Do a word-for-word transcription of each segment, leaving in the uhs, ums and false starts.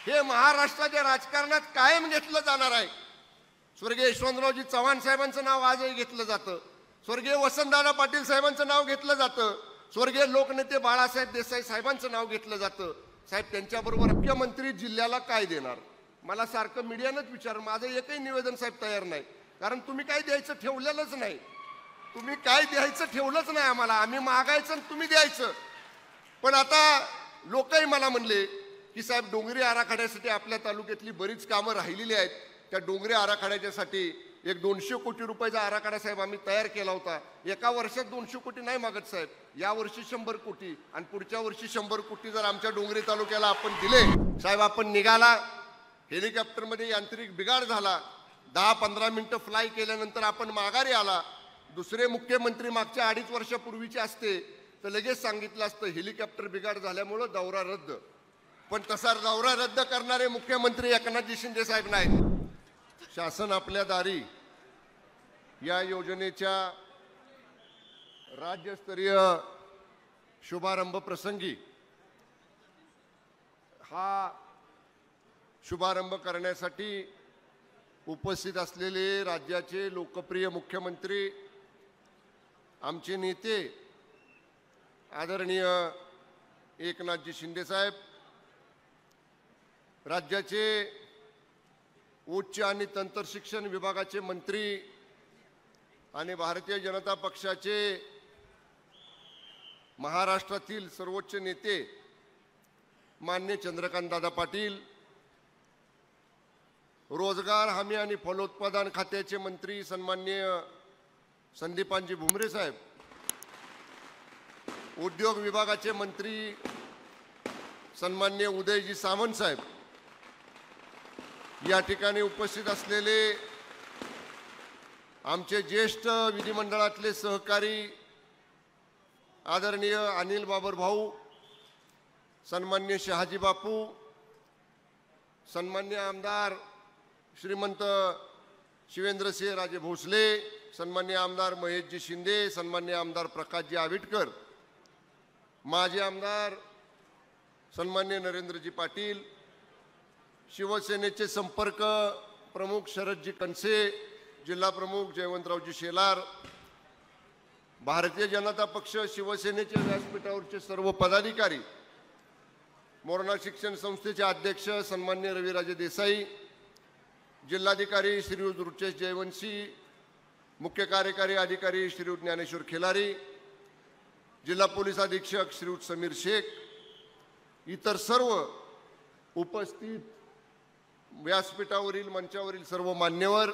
हे महाराष्ट्राच्या राजकारणात कायम घेतलं जाणार आहे। स्वर्गीय यशवंतरावजी चव्हाण साहेबांचं नाव आजही घेतलं जातं, स्वर्गीय वसंतदादा पाटील साहेबांचं नाव घेतलं जातं, स्वर्गीय लोकनेते बाळासाहेब देसाई साहेबांचं नाव घेतलं जातं। साहेब, त्यांच्याबरोबर मुख्यमंत्री जिल्ह्याला काय देणार? मला सारखं मीडियानंच विचार, माझं एकही निवेदन साहेब तयार नाही, कारण तुम्ही काय द्यायचं ठेवलेलंच नाही, तुम्ही काय द्यायचं ठेवलंच नाही आम्हाला, आम्ही मागायचं आणि तुम्ही द्यायचं। पण आता लोकही मला म्हणले की साहेब, डोंगरी आराखड्यासाठी आपल्या तालुक्यातली बरीच कामं राहिलेली आहेत, त्या डोंगरी आराखड्याच्यासाठी एक दोनशे कोटी रुपयाचा आराखडा साहेब आम्ही तयार केला होता। एका वर्षात दोनशे कोटी नाही मागत साहेब, या वर्षी शंभर कोटी आणि पुढच्या वर्षी शंभर कोटी जर आमच्या डोंगरी तालुक्याला आपण दिले साहेब, आपण निघाला, हेलिकॉप्टरमध्ये यांत्रिक बिघाड झाला, दहा पंधरा मिनिटं फ्लाय केल्यानंतर आपण माघारी आला, दुसरे मुख्यमंत्री मागच्या अडीच वर्षापूर्वीचे असते तर लगेच सांगितलं असतं हेलिकॉप्टर बिघाड झाल्यामुळं दौरा रद्द, पण तसा दौरा रद्द करणारे मुख्यमंत्री एकनाथजी शिंदे साहेब नाहीत। शासन आपल्या दारी या योजनेच्या राज्यस्तरीय शुभारंभ प्रसंगी हा शुभारंभ करण्यासाठी उपस्थित असलेले राज्याचे लोकप्रिय मुख्यमंत्री, आमचे नेते आदरणीय एकनाथजी शिंदे साहेब, राज्याचे उच्च आणि तंत्र शिक्षण विभागाचे मंत्री आणि भारतीय जनता पक्षाचे महाराष्ट्रातील सर्वोच्च नेते माननीय चंद्रकांत दादा पाटील, रोजगार हमी आणि फलोत्पादन खात्याचे मंत्री सन्माननीय संदीपानजी भुमरे साहेब, उद्योग विभागाचे मंत्री सन्माननीय उदयजी सामंत साहेब, या ठिकाणी उपस्थित असलेले आमचे ज्येष्ठ विधिमंडळातले सहकारी आदरणीय अनिल बाबर भाऊ, सन्माननीय शहाजी बापू, सन्माननीय आमदार श्रीमंत शिवेंद्रसिंह राजे भोसले, सन्माननीय आमदार महेशजी शिंदे, सन्माननीय आमदार प्रकाशजी आविटकर, माजी आमदार सन्माननीय नरेंद्रजी पाटील, शिवसेनेचे संपर्क प्रमुख शरदजी कणसे, जिल्हा प्रमुख जयवंतरावजी शेलार, भारतीय जनता पक्ष शिवसेनेचे व्यासपीठावरचे सर्व पदाधिकारी, मोरणा शिक्षण संस्थेचे अध्यक्ष सन्माननीय रविराजे देसाई, जिल्हाधिकारी श्रीयुत रुचेश जयवंशी, मुख्य कार्यकारी अधिकारी श्रीयुत ज्ञानेश्वर खिलारी, जिल्हा पोलीस अधीक्षक श्रीयुत समीर शेख, इतर सर्व उपस्थित व्यासपीठावरील मंचावरील सर्व मान्यवर,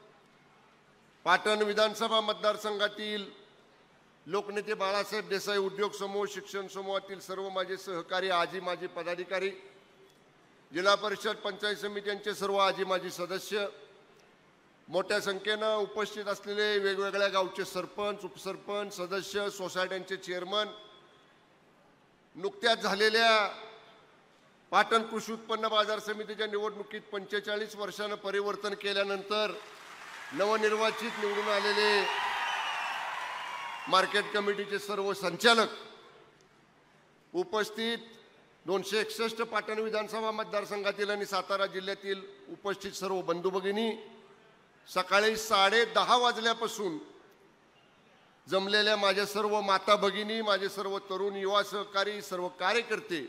पाटण विधानसभा मतदारसंघातील लोकनेते बाळासाहेब देसाई उद्योग समूह शिक्षण समूहातील सर्व माझे सहकारी आजी माजी पदाधिकारी, जिल्हा परिषद पंचायत समित्यांचे सर्व आजी माजी सदस्य, मोठ्या संख्येनं उपस्थित असलेले वेगवेगळ्या गावचे सरपंच, उपसरपंच, सदस्य, सोसायट्यांचे चेअरमन, नुकत्याच झालेल्या पाटण कृषी उत्पन्न बाजार समितीच्या निवडणुकीत पंचेचाळीस वर्षानं परिवर्तन केल्यानंतर नवनिर्वाचित निवडून आलेले मार्केट कमिटीचे सर्व संचालक, उपस्थित दोनशे एकसष्ट पाटण विधानसभा मतदारसंघातील आणि सातारा जिल्ह्यातील उपस्थित सर्व बंधू भगिनी, सकाळी साडे दहा वाजल्यापासून जमलेल्या माझ्या सर्व माता भगिनी, माझे सर्व तरुण युवा सहकारी, सर्व कार्यकर्ते,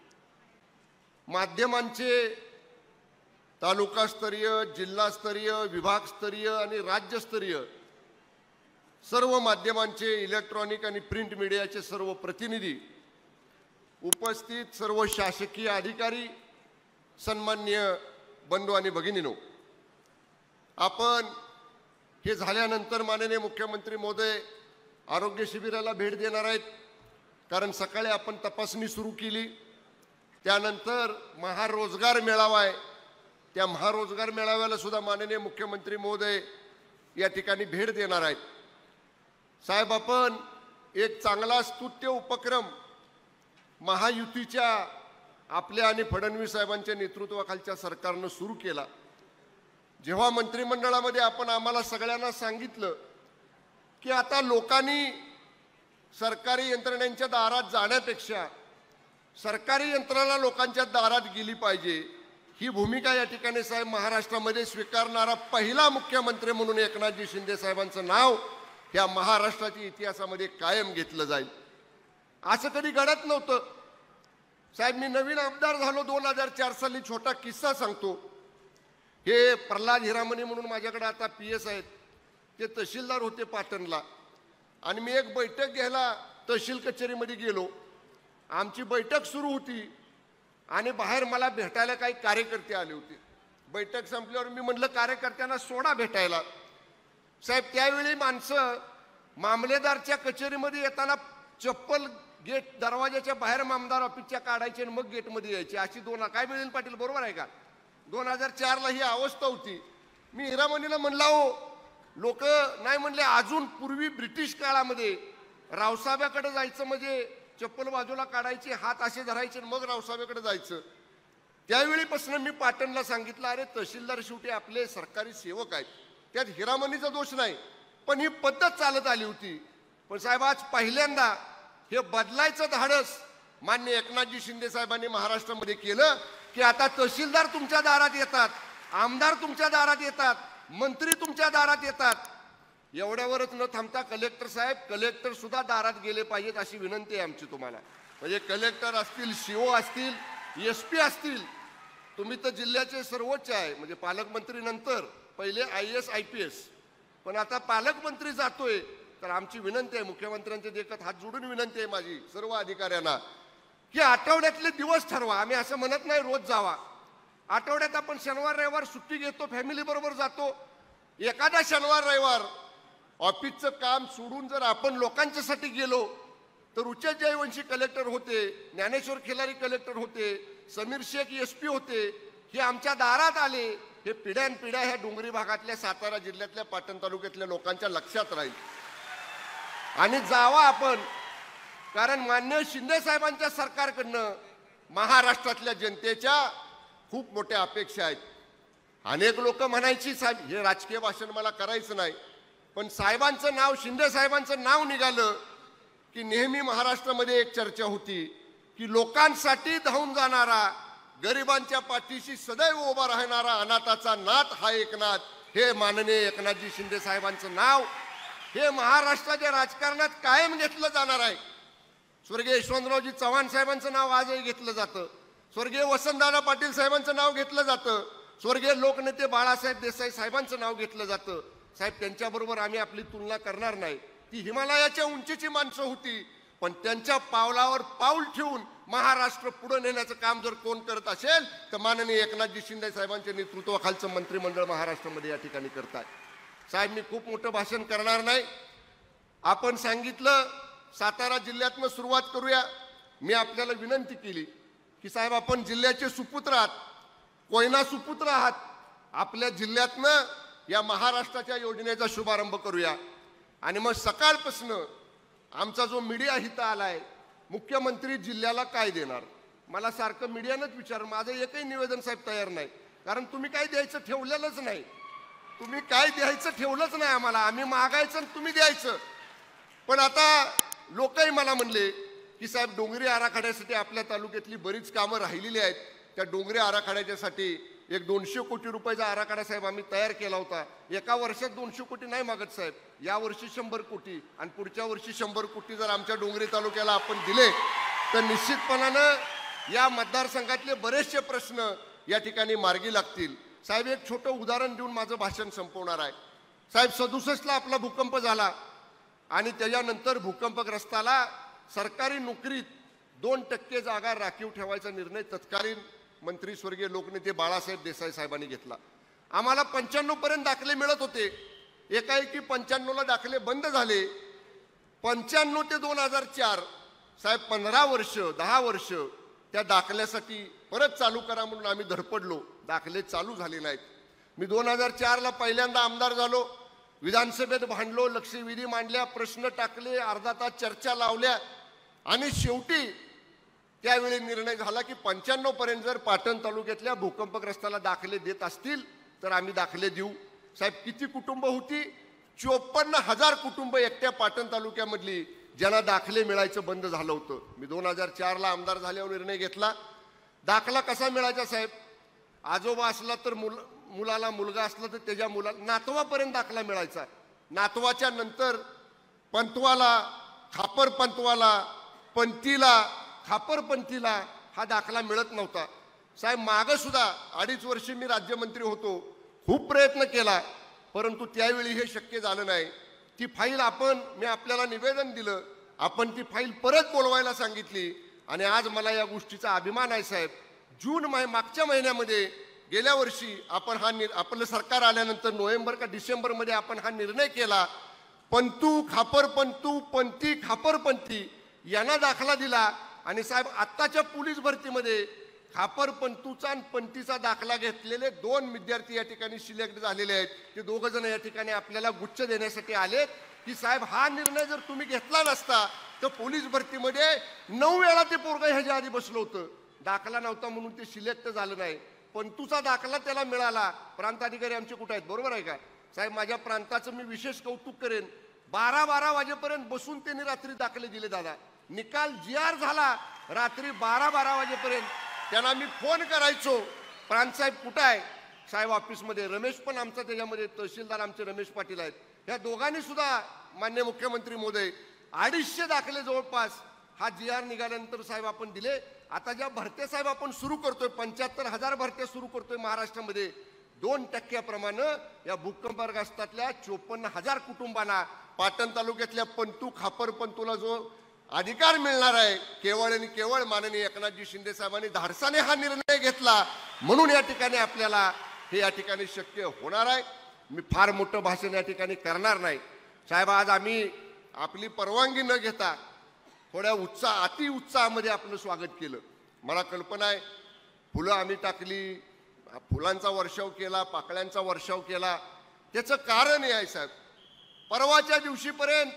माध्यमांचे तालुकास्तरीय, जिल्हास्तरीय, विभागस्तरीय आणि राज्यस्तरीय सर्व माध्यमांचे, इलेक्ट्रॉनिक आणि प्रिंट मीडियाचे सर्व प्रतिनिधी, उपस्थित सर्व शासकीय अधिकारी, सन्माननीय बंधू आणि भगिनींनो, आपण हे झाल्यानंतर माननीय मुख्यमंत्री महोदय आरोग्य शिबिराला भेट देणार आहेत, कारण सकाळी आपण तपासणी सुरू केली, त्यानंतर महारोजगार मेळावा आहे, त्या महारोजगार मेळाव्याला सुद्धा माननीय मुख्यमंत्री महोदय या ठिकाणी भेट देणार आहेत। साहेब, आपण एक चांगला स्तुत्य उपक्रम महायुतीच्या आपल्या आणि फडणवीस साहेबांच्या नेतृत्वाखालच्या सरकारनं सुरू केला। जेव्हा मंत्रिमंडळामध्ये आपण आम्हाला सगळ्यांना सांगितलं की आता लोकांनी सरकारी यंत्रणेच्या दारात जाण्यापेक्षा सरकारी यंत्रणा लोकांच्या दारात गेली पाहिजे, ही भूमिका या ठिकाणी साहेब महाराष्ट्रामध्ये स्वीकारणारा पहिला मुख्यमंत्री म्हणून एकनाथजी शिंदे साहेबांचं नाव ह्या महाराष्ट्राच्या इतिहासामध्ये कायम घेतलं जाईल. असं कधी घडत नव्हतं साहेब. मी नवीन आमदार झालो दोन हजार चार साली. छोटा किस्सा सांगतो. हे प्रल्हाद हिरामणी म्हणून माझ्याकडे आता पी एस आहेत, ते तहसीलदार होते पाटणला. आणि मी एक बैठक घ्यायला तहसील कचेरीमध्ये गेलो. आमची बैठक सुरू होती आणि बाहेर मला भेटायला काही कार्यकर्ते आले होते. बैठक संपल्यावर मी म्हटलं कार्यकर्त्यांना सोडा भेटायला. साहेब त्यावेळी माणसं मामलेदारच्या कचेरीमध्ये येताना चप्पल गेट दरवाजाच्या बाहेर मामदार ऑफिसच्या काढायचे आणि मग गेटमध्ये यायचे. अशी दोन काय मिळेल पाटील बरोबर आहे का? दोन हजार चारला ही अवस्था होती. मी हिरामणीला म्हणला हो लोक नाही म्हणले, अजून पूर्वी ब्रिटिश काळामध्ये रावसाहेबाकडे जायचं म्हणजे चप्पल बाजूला काढायची, हात असे धरायचे मग रावसाहेबाकडे जायचं. त्यावेळीपासून मी पाटणला सांगितलं अरे तहसीलदार शेवटी आपले सरकारी सेवक आहेत, त्यात हिरामणीचा दोष नाही, पण ही पद्धत चालत आली होती. पण साहेब आज पहिल्यांदा हे बदलायचं धाडस माननीय एकनाथजी शिंदे साहेबांनी महाराष्ट्रामध्ये केलं की आता तहसीलदार तुमच्या दारात येतात, आमदार तुमच्या दारात येतात, मंत्री तुमच्या दारात येतात. एवढ्यावरच न थांबता कलेक्टर साहेब कलेक्टर सुद्धा दारात गेले पाहिजेत अशी विनंती आहे आमची तुम्हाला. म्हणजे कलेक्टर असतील, सीओ असतील, एस पी असतील. तुम्ही तर जिल्ह्याचे सर्वोच्च आहे, म्हणजे पालकमंत्री नंतर पहिले I S I P S, पण आता पालकमंत्री जातोय. तर आमची विनंती आहे, मुख्यमंत्र्यांच्या देखत हात जोडून विनंती आहे माझी सर्व अधिकाऱ्यांना की आठवड्यातले दिवस ठरवा. आम्ही असं म्हणत नाही रोज जावा. आठवड्यात आपण शनिवार रविवार सुट्टी घेतो, फॅमिली बरोबर जातो. एखादा शनिवार रविवार ऑफिसचं काम सोडून जर आपण लोकांच्यासाठी गेलो तर उच्च जयवंशी कलेक्टर होते, ज्ञानेश्वर खिलारी कलेक्टर होते, समीर शेख एस पी होते, हे आमच्या दारात आले. हे पिढ्यान पिढ्या ह्या डोंगरी भागातल्या सातारा जिल्ह्यातल्या पाटण तालुक्यातल्या लोकांच्या लक्षात राहील. आणि जावा आपण, कारण मान्य शिंदे साहेबांच्या सरकारकडनं महाराष्ट्रातल्या जनतेच्या खूप मोठ्या अपेक्षा आहेत. अनेक लोक म्हणायची साहेब हे राजकीय भाषण मला करायचं नाही, पण साहेबांचं नाव शिंदे साहेबांचं नाव निघालं की नेहमी महाराष्ट्रामध्ये एक चर्चा होती की लोकांसाठी धावून जाणारा, गरिबांच्या पाठीशी सदैव उभा राहणारा अनाथाचा नाथ हा एकनाथ. हे माननीय एकनाथजी शिंदे साहेबांचं नाव हे महाराष्ट्राच्या राजकारणात कायम घेतलं जाणार आहे. स्वर्गीय यशवंतरावजी चव्हाण साहेबांचं नाव आजही घेतलं जातं, स्वर्गीय वसंतदादा पाटील साहेबांचं नाव घेतलं जातं, स्वर्गीय लोकनेते बाळासाहेब देसाई साहेबांचं नाव घेतलं जातं. साहेब त्यांच्याबरोबर आम्ही आपली तुलना करणार नाही. ती हिमालयाच्या उंचीची माणसं होती, पण त्यांच्या पावलावर पाऊल ठेवून महाराष्ट्र पुढे नेण्याचं काम जर कोण करत असेल तर माननीय एकनाथजी शिंदे साहेबांच्या नेतृत्वाखालचं मंत्रिमंडळ महाराष्ट्रामध्ये या ठिकाणी करतात. साहेब मी खूप मोठं भाषण करणार नाही. आपण सांगितलं सातारा जिल्ह्यातनं सुरुवात करूया. मी आपल्याला विनंती केली की साहेब आपण जिल्ह्याचे सुपुत्र आहात, कोयना सुपुत्र आहात, आपल्या जिल्ह्यातनं या महाराष्ट्राच्या योजनेचा शुभारंभ करूया. आणि मग सकाळपासून आमचा जो मीडिया हिता आलाय, मुख्यमंत्री जिल्ह्याला काय देणार, मला सारखं मीडियानंच विचार. माझं एकही निवेदन साहेब तयार नाही, कारण तुम्ही काय द्यायचं ठेवलेलंच नाही. तुम्ही काय द्यायचं ठेवलंच नाही आम्हाला. आम्ही मागायचं आणि तुम्ही द्यायचं. पण आता लोकही मला म्हणले की साहेब डोंगरी आराखड्यासाठी आपल्या तालुक्यातली बरीच कामं राहिलेली आहेत, त्या डोंगरी आराखड्याच्यासाठी एक दोनशे कोटी रुपयाचा आराखडा साहेब आम्ही तयार केला होता. एका वर्षात दोनशे कोटी नाही मागत साहेब, या वर्षी शंभर कोटी आणि पुढच्या वर्षी शंभर कोटी जर आमच्या डोंगरी तालुक्याला आपण दिले तर निश्चितपणानं या मतदारसंघातले बरेचसे प्रश्न या ठिकाणी मार्गी लागतील. साहेब एक छोटं उदाहरण देऊन माझं भाषण संपवणार आहे. साहेब सदुसष्टला आपला भूकंप झाला आणि त्याच्यानंतर भूकंपग्रस्ताला सरकारी नोकरीत दोन टक्के जागा राखीव ठेवायचा निर्णय तत्कालीन मंत्री स्वर्गीय लोकनेते बाळासाहेब देसाई साहेबांनी घेतला. आम्हाला पंच्याण्णव पर्यंत दाखले मिळत होते, एकाएकी पंच्याण्णवला दाखले बंद झाले. पंच्याण्णव ते दोन हजार चार साहेब पंधरा वर्ष दहा वर्ष त्या दाखल्यासाठी परत चालू करा म्हणून आम्ही धडपडलो. दाखले चालू झाले नाहीत. मी दोन हजार चारला पहिल्यांदा आमदार झालो, विधानसभेत भांडलो, लक्षवेधी मांडल्या, प्रश्न टाकले, अर्धा तास चर्चा लावल्या आणि शेवटी त्यावेळी निर्णय झाला की पंच्याण्णव पर्यंत जर पाटण तालुक्यातल्या भूकंपग्रस्ताला दाखले देत असतील तर आम्ही दाखले देऊ. साहेब किती कुटुंब होती? चोपन्न हजार कुटुंब एकट्या पाटण तालुक्यामधली ज्यांना दाखले मिळायचं बंद झालं होतं. मी दोन हजार चारला आमदार झाल्यावर निर्णय घेतला. दाखला कसा मिळायचा साहेब? आजोबा असला तर मुल मुलाला मुलगा असला तर त्याच्या मुला नातवापर्यंत दाखला मिळायचा. नातवाच्या नंतर पंतवाला, खापर पंतवाला, पंथीला, खापरपंथीला हा दाखला मिळत नव्हता. साहेब मागं सुद्धा अडीच वर्षे मी राज्यमंत्री होतो, खूप प्रयत्न केला, परंतु त्यावेळी हे शक्य झालं नाही. ती फाईल आपण मी आपल्याला निवेदन दिलं, आपण ती फाईल परत बोलवायला सांगितली आणि आज मला या गोष्टीचा अभिमान आहे साहेब. जून मै मागच्या महिन्यामध्ये गेल्या वर्षी आपण हा नि आपलं सरकार आल्यानंतर नोव्हेंबर का डिसेंबरमध्ये आपण हा निर्णय केला. पंतू खापरपंतू, पंथी खापरपंथी यांना दाखला दिला आणि साहेब आत्ताच्या पोलीस भरतीमध्ये खापरपंतूचा आणि पंथीचा दाखला घेतलेले दोन विद्यार्थी या ठिकाणी सिलेक्ट झालेले आहेत. ते दोघं जण या ठिकाणी आपल्याला गुच्छ देण्यासाठी आलेत की साहेब हा निर्णय जर तुम्ही घेतला नसता तर पोलीस भरतीमध्ये नऊ वेळा ते पोरगं ह्याच्या आधी बसलं होतं. दाखला नव्हता म्हणून ते सिलेक्ट झालं नाही. पंतूचा दाखला त्याला मिळाला. प्रांत अधिकारी आमचे कुठे आहेत, बरोबर आहे का साहेब? माझ्या प्रांताचं मी विशेष कौतुक करेन. बारा बारा वाजेपर्यंत बसून त्यांनी रात्री दाखले दिले दादा. निकाल जी आर झाला रात्री बारा बारा वाजेपर्यंत त्यांना मी फोन करायचो, प्रांत साहेब कुठं आहे? साहेब ऑफिसमध्ये. रमेश पण आमचा त्याच्यामध्ये तहसीलदार आमचे रमेश पाटील आहेत. ह्या दोघांनी सुद्धा माननीय मुख्यमंत्री महोदय अडीचशे दाखले जवळपास हा जी आर निघाल्यानंतर साहेब आपण दिले. आता ज्या भरत्या साहेब आपण सुरू करतोय, पंच्याहत्तर हजार भरत्या सुरू करतोय महाराष्ट्रामध्ये, दोन टक्क्याप्रमाणे या भूकंपग्रस्तातल्या चोपन्न हजार कुटुंबांना पाटण तालुक्यातल्या पंतू खापरपंतूला जो अधिकार मिळणार आहे केवळ आणि केवळ माननीय एकनाथजी शिंदे साहेबांनी धाडसाने हा निर्णय घेतला म्हणून या ठिकाणी आपल्याला हे या ठिकाणी शक्य होणार आहे. मी फार मोठं भाषण या ठिकाणी करणार नाही साहेब. आज आम्ही आपली परवानगी न घेता थोड्या उत्साह अति उत्साहामध्ये आपलं स्वागत केलं. मला कल्पना आहे फुलं आम्ही टाकली, फुलांचा वर्षाव केला, पाकळ्यांचा वर्षाव केला. त्याचं कारण हे आहे साहेब, परवाच्या दिवशीपर्यंत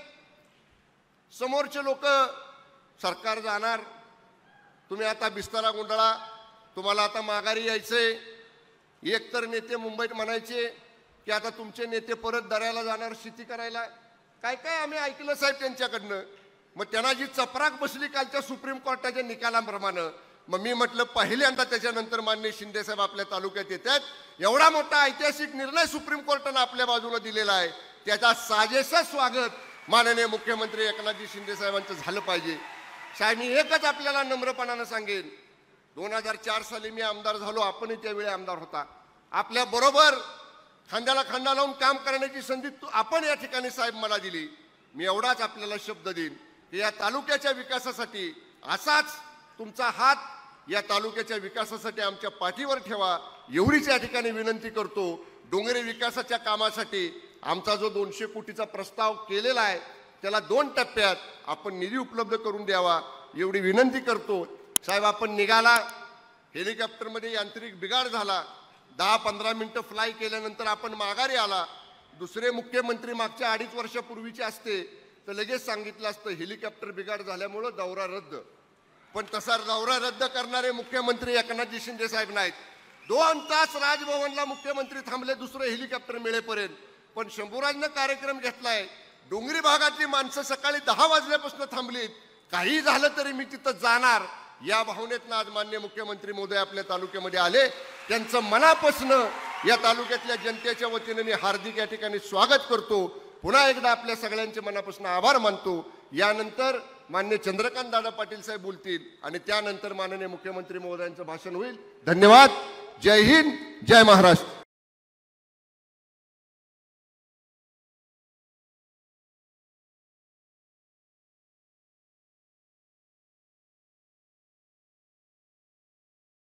समोरचे लोक सरकार जाणार, तुम्ही आता बिस्तारा गुंडाळा, तुम्हाला आता माघारी यायचे. एकतर नेते मुंबईत म्हणायचे की आता तुमचे नेते परत दऱ्याला जाणार शेती करायला. काय काय आम्ही ऐकलं साहेब त्यांच्याकडनं. मग त्यांना जी चपराक बसली कालच्या सुप्रीम कोर्टाच्या निकालाप्रमाणे, मग मी म्हटलं पहिल्यांदा त्याच्यानंतर माननीय शिंदे साहेब आपल्या तालुक्यात येतात, एवढा मोठा ऐतिहासिक निर्णय सुप्रीम कोर्टानं आपल्या बाजूला दिलेला आहे, त्याचा साजेसं स्वागत माननीय मुख्यमंत्री एकनाथजी शिंदे साहेबांचं झालं पाहिजे. साहेब मी एकच आपल्याला नम्रपणानं सांगेन, दोन हजार चार साली मी आमदार झालो, आपणही त्यावेळी आमदार होता. आपल्या बरोबर खांद्याला खांदा लावून काम करण्याची संधी आपण या ठिकाणी साहेब मला दिली. मी एवढाच आपल्याला शब्द देईन की या तालुक्याच्या विकासासाठी असाच तुमचा हात या तालुक्याच्या विकासासाठी आमच्या पाठीवर ठेवा, एवढीच या ठिकाणी विनंती करतो. डोंगरी विकासाच्या कामासाठी आमचा जो दोनशे कोटीचा प्रस्ताव केलेला आहे त्याला दोन टप्प्यात आपण निधी उपलब्ध करून द्यावा एवढी विनंती करतो. साहेब आपण निघाला, हेलिकॉप्टरमध्ये यांत्रिक बिघाड झाला, दहा पंधरा मिनिटं फ्लाय केल्यानंतर आपण माघारी आला. दुसरे मुख्यमंत्री मागच्या अडीच वर्षापूर्वीचे असते तर लगेच सांगितलं असतं हेलिकॉप्टर बिघाड झाल्यामुळं दौरा रद्द. पण तसा दौरा रद्द करणारे मुख्यमंत्री एकनाथजी शिंदे साहेब नाहीत. दोन तास राजभवनला मुख्यमंत्री थांबले दुसरं हेलिकॉप्टर मिळेपर्यंत. पण शंभूराजनं कार्यक्रम घेतलाय, डोंगरी भागातली माणसं सकाळी दहा वाजल्यापासून थांबलीत, काही झालं तरी मी तिथं जाणार या भावनेतनं आज माननीय मुख्यमंत्री महोदय आपल्या तालुक्यामध्ये आले. त्यांचं मनापासनं या तालुक्यातल्या जनतेच्या वतीने मी हार्दिक या ठिकाणी स्वागत करतो. पुन्हा एकदा आपल्या सगळ्यांचे मनापासून आभार मानतो. यानंतर माननीय चंद्रकांत दादा पाटील साहेब बोलतील आणि त्यानंतर माननीय मुख्यमंत्री महोदयांचं भाषण होईल. धन्यवाद. जय हिंद, जय महाराष्ट्र.